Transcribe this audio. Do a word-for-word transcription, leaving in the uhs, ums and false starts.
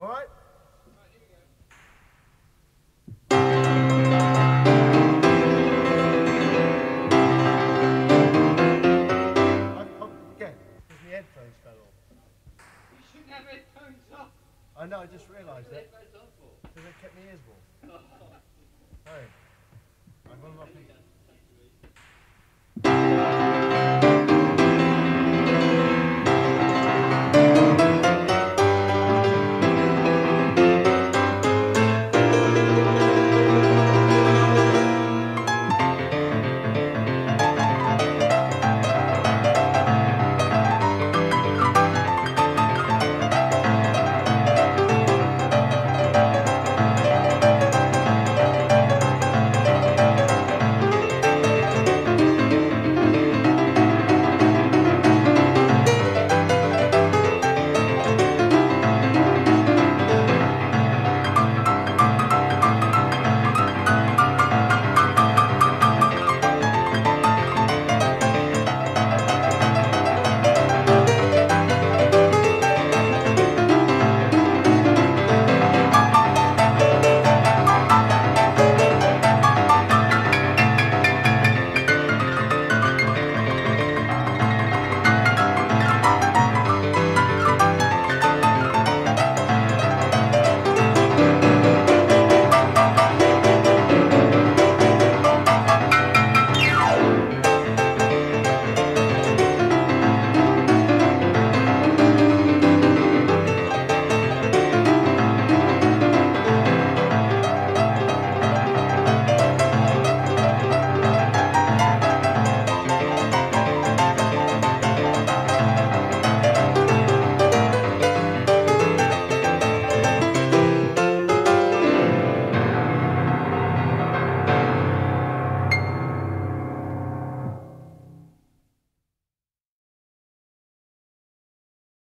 All right? Again, because my headphones fell off. You shouldn't have headphones off. I know, I just realised that. Headphones off for? Because it kept my ears warm. Oh. Hey, I'm going to